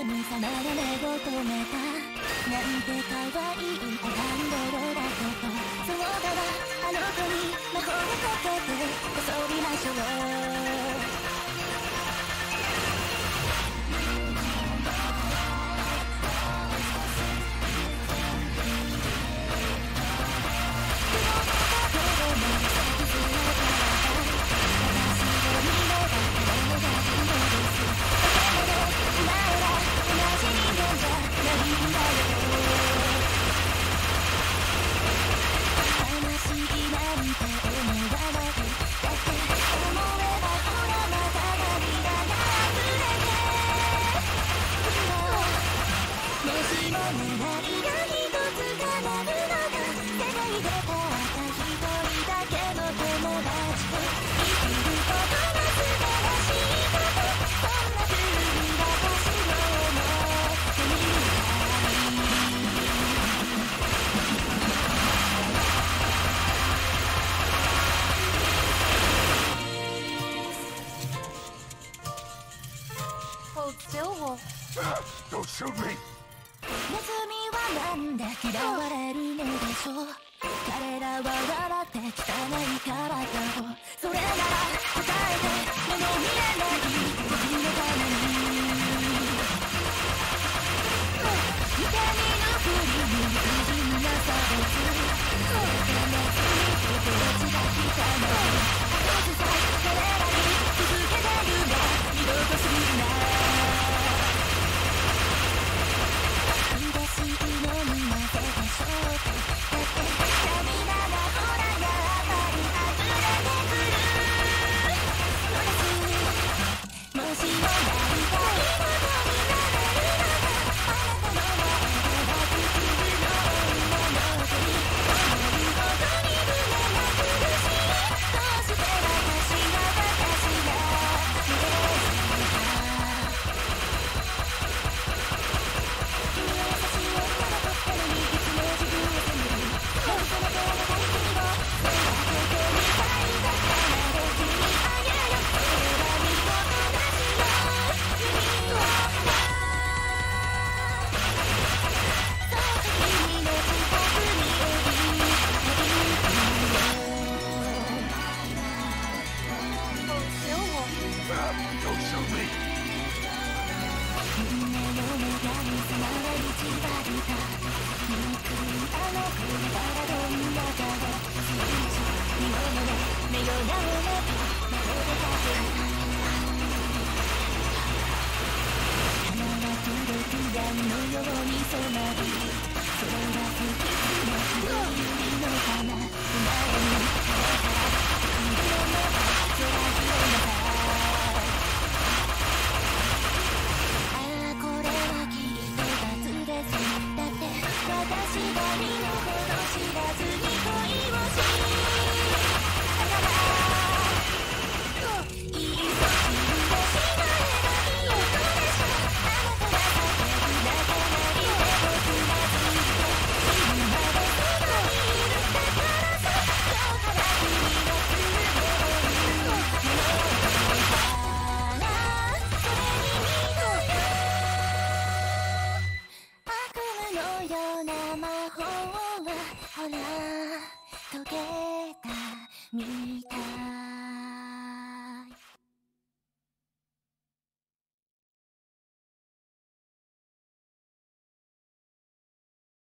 神様が目を留めたなんて可愛いアランドロだけど、そうだわあの子に魔法をかけて遊びましょう。 Don't shoot me! ネズミはなんで嫌われるのでしょう。彼らは笑って汚い体を、それなら答えて目の見えない僕のために見て見ぬふりに意地になされず、それでネズミとどっちが来たの後ずさ彼らに続けてるが二度とするな。時計